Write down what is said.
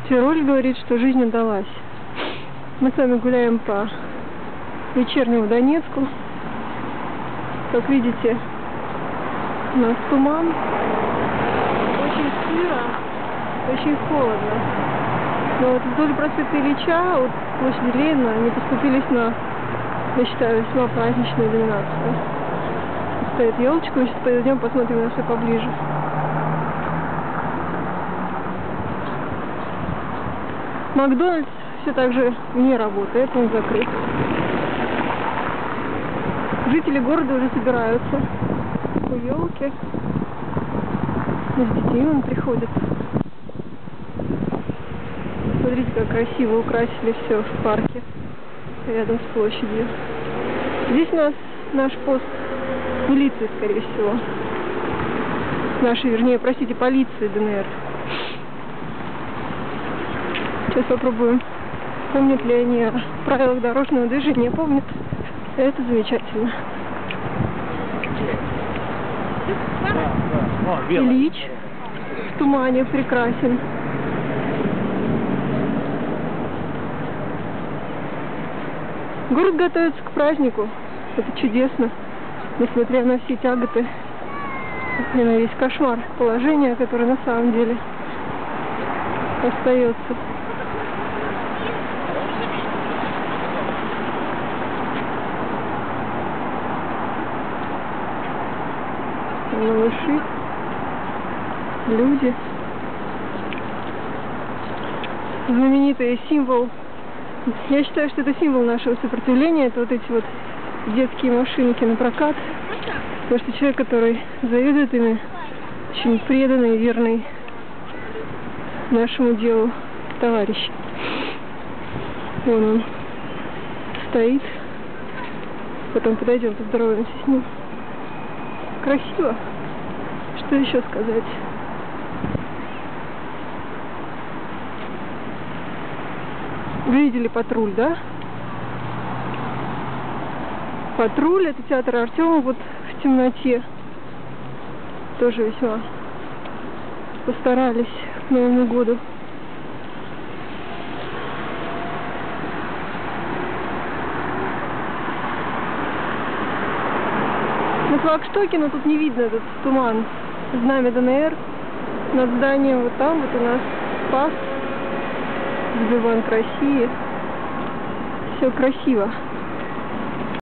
Тироль говорит, что жизнь удалась. Мы с вами гуляем по вечернему Донецку. Как видите, у нас туман. Очень сыро, очень холодно. Но вот вдоль проспекта Ильича, от площади Ленина, они поступились на, я считаю, весьма праздничную иллюминацию. Стоит елочка, мы сейчас пойдем посмотрим на все поближе. Макдональдс все так же не работает, он закрыт. Жители города уже собираются у елки. С детьми он приходит. Смотрите, как красиво украсили все в парке рядом с площадью. Здесь у нас наш пост милиции, скорее всего. Нашей, вернее, простите, полиции ДНР. Сейчас попробуем, помнят ли они о правилах дорожного движения. Помнят. Это замечательно. Ильич в тумане прекрасен. Город готовится к празднику. Это чудесно. Несмотря на все тяготы и на весь кошмар положения, которое на самом деле остается. Малыши, люди. Знаменитый символ. Я считаю, что это символ нашего сопротивления. Это вот эти вот детские машинки на прокат. Потому что человек, который заведует ими, очень преданный и верный нашему делу товарищ. Вон он стоит. Потом подойдем, поздороваемся с ним. Красиво. Что еще сказать? Вы видели патруль, да? Патруль — это театр Артема, вот в темноте. Тоже весьма постарались к Новому году. На флагштоке, но тут не видно этот туман. Знамя ДНР. Над зданием вот там вот у нас Спас, Сбербанк России. Все красиво.